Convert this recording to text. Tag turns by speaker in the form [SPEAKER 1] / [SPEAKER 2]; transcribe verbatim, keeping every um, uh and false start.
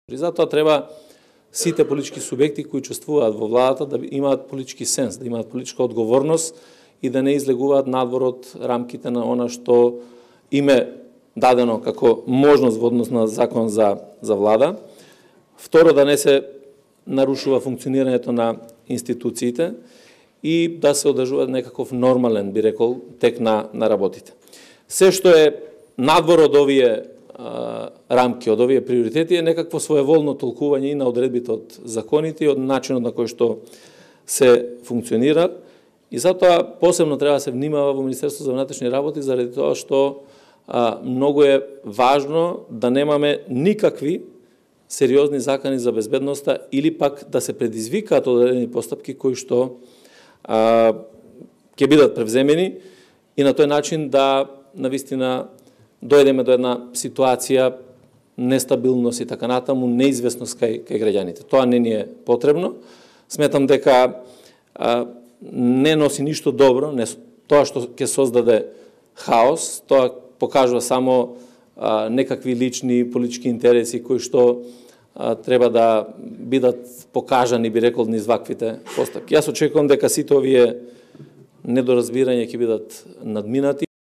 [SPEAKER 1] И затоа треба сите политички субјекти кои учествуваат во владата да имаат политички сенс, да имаат политичка одговорност и да не излегуваат надвор од рамките на она што име дадено како можност во однос на закон за, за влада. Второ, да не се нарушува функционирањето на институциите и да се одржува некаков нормален, би рекол, тек на, на работите. Се што е надвор од овие а, рамки, од овие приоритети е некакво своеволно толкување и на одредбите од законите и од начинот на кој што се функционира. И затоа посебно треба да се внимава во Министерството за внатрешни работи заради тоа што а, многу е важно да немаме никакви сериозни закани за безбедноста или пак да се предизвикаат одредени постапки кои што а, ќе бидат превземени и на тој начин да навистина дојдеме до една ситуација нестабилност и така натаму, неизвестност кај, кај граѓаните. Тоа не ни е потребно. Сметам дека а, не носи ништо добро, не, тоа што ќе создаде хаос, тоа покажува само а, некакви лични политички интереси кои што а, треба да бидат покажани, би рекол, низ ваквите постапки. Јас очекувам дека сите овие недоразбирања ќе бидат надминати.